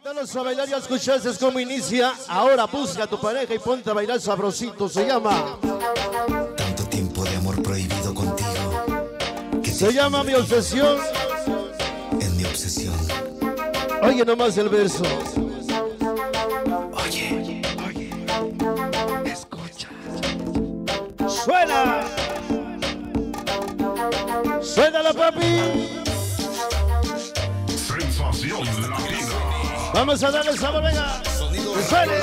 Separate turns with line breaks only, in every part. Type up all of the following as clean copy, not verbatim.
Vámonos a bailar y a escuchar, es como inicia. Ahora busca a tu pareja y ponte a bailar sabrosito. Se llama
Tanto tiempo de amor prohibido contigo.
Se llama Mi Obsesión.
En mi obsesión.
Oye nomás el verso.
Oye, escucha.
Suena. Suénala, papi.
Sensación latina.
Vamos a darle sabor, venga. Que suene.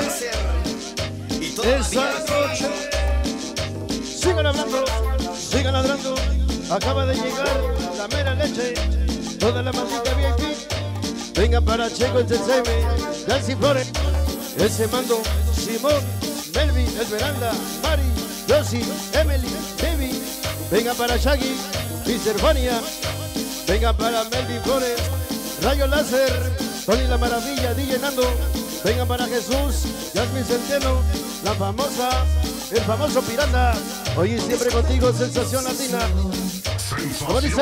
Esa noche. Sigan hablando, sigan ladrando. Acaba de llegar la mera leche. Toda la maldita VIP. Venga para Checo, el CCM, Nancy Flores, ese mando, Simón, Melvin, Esmeralda, Mari, Josie, Emily, Baby. Venga para Shaggy, Vicerfania. Venga para Melvin Flores, Rayo Láser, Tony La Maravilla, DJ Nando. Venga para Jesús, Jasmine Centeno, la famosa, el famoso Piranda. Hoy y siempre contigo, Sensación Latina. ¿Cómo dice?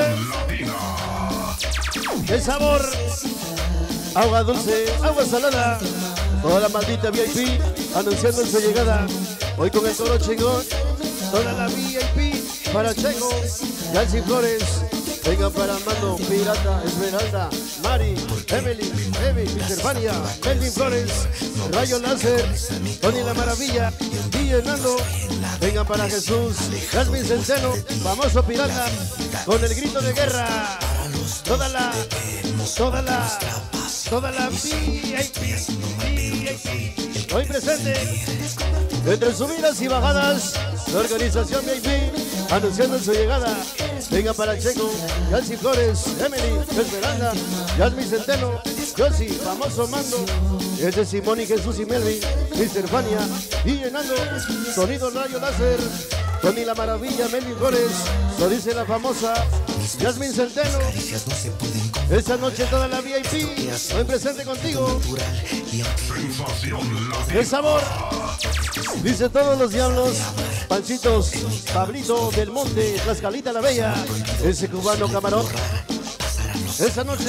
El sabor. Agua dulce, agua salada. Toda la maldita VIP anunciando su llegada. Hoy con el toro chingón. Toda la VIP para Checo, Nancy Flores. Venga para Mando, Pirata, Esmeralda, Mari, Emily, Emi, Vicerfania, Melvin Flores, Rayo Láser, Tony La Maravilla, DJ Nando. Venga para Jesús, Jasmine Centeno, famoso Pirata, con el grito de guerra. Toda la VIP. Hoy presente, entre subidas y bajadas, la organización VIP, anunciando su llegada. Venga para Checo, Nancy Flores, Emily, Esmeralda, Jasmine Centeno, Josie, famoso Mando, es de Simón y Jesús y Melvin, Mr. Fania, y llenando, sonido Rayo Láser, Tony La Maravilla, Melvin Flores, lo dice la famosa Jasmine Centeno. Esta noche toda la VIP, hoy presente contigo. El sabor, dice todos los diablos. Panchitos, Pablito del Monte, Tlaxcalita la Bella, ese cubano camarón. Esa noche,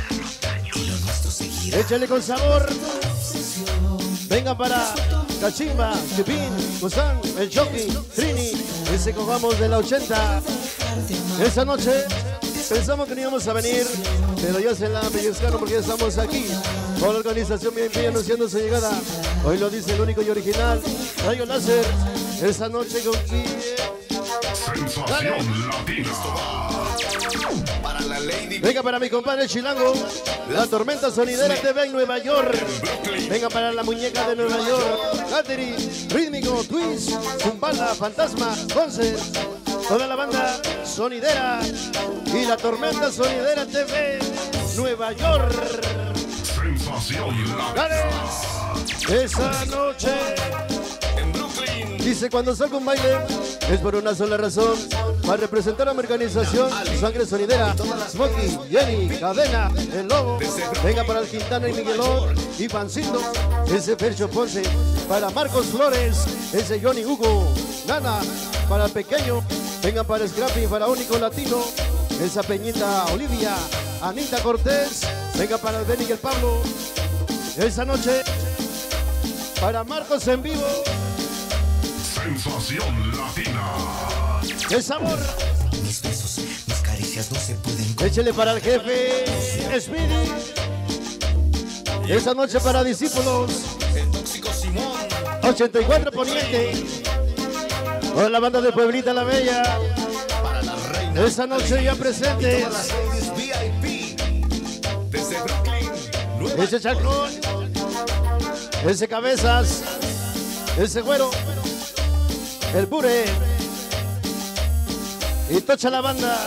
échale con sabor. Venga para Cachimba, Chipín, Gusán, el Jockey, Trini, ese cojamos de la 80. Esa noche pensamos que no íbamos a venir, pero ya se la pellizcaron porque ya estamos aquí. Con la organización VIP anunciando su llegada. Hoy lo dice el único y original, Rayo Láser. Esa noche con quién.
Sensación Latina.
Para la Lady.
Venga para mi compadre Chilango, la tormenta sonidera TV en Nueva York. Venga para la muñeca de Nueva York, Catherine, Rítmico, Twist, Zumbala, Fantasma, Conce, toda la banda sonidera y la tormenta sonidera TV Nueva York.
Sensación Latina.
Dale. Esa noche. Dice cuando salgo un baile es por una sola razón, para representar a mi organización Sangre Sonidera, Smokey, Jenny, Cadena, El Lobo. Venga para el Quintana y Miguelón y Pancito, ese Fercho Ponce, para Marcos Flores, ese Johnny Hugo, Nana, para el Pequeño. Venga para Scrappy, para Único Latino, esa Peñita Olivia, Anita Cortés. Venga para el Benny y el Pablo. Esa noche para Marcos en vivo.
Sensación Latina.
¡El sabor!
Mis besos, mis caricias no se pueden.
Échele para el jefe Speedy. Esa noche para discípulos.
El tóxico Simón.
84 Poniente. Con la banda de Pueblita la Bella.
Para la reina.
Esa noche ya presente.
Todas las ladies VIP. Desde Brooklyn.
Ese Chacón. Ese Cabezas. Ese Güero. El Bure. Y tocha la banda.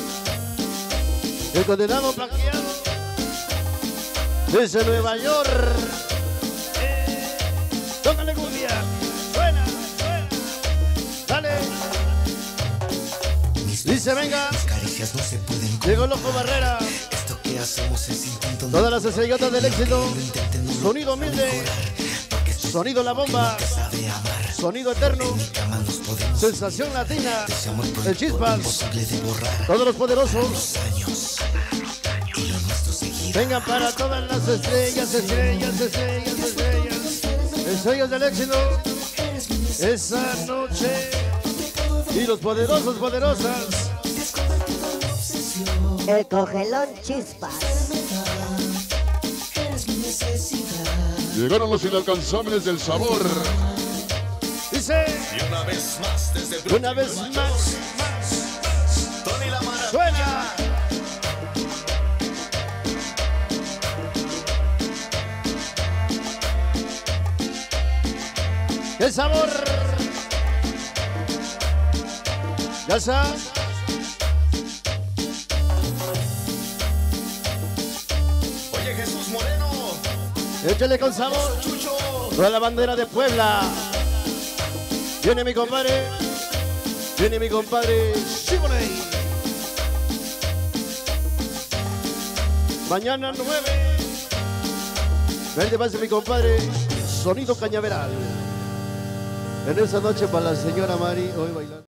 El condenado plaqueado. Desde Nueva York. Tócale cumbia. Suena, suena. Dale. Dice venga.
Mis caricias no se pueden.
Llegó Loco Barrera.
Esto que hacemos es instinto.
Todas las estrellotas del éxito.
Lo intenté, no lo
Sonido humilde.
porque estoy
Sonido La Bomba.
que sabe amar.
Sonido eterno.
En mi cama nos podemos.
Sensación Latina.
Ese amor
El
prohibido,
Chispas.
imposible de borrar.
Todos los poderosos.
Los años. Y lo nuestro seguirá.
Vengan para todas las estrellas, estrellas, estrellas, estrellas. Estrellas del éxito. Esa noche. Y los poderosos, poderosas.
El congelón Chispas.
Llegaron los inalcanzables del sabor.
Dice.
Y una vez más desde Brooklyn,
Una vez
Nueva
más.
York, Tony la Maravilla.
Suena. ¡Qué sabor! Ya está.
Oye, Jesús Moreno.
Échale con sabor.
Chucho.
Toda la bandera de Puebla. Viene mi compadre. Viene mi compadre Shiboney. Mañana 9. Vente pase mi compadre Sonido Cañaveral. En esa noche para la señora Mari hoy bailando.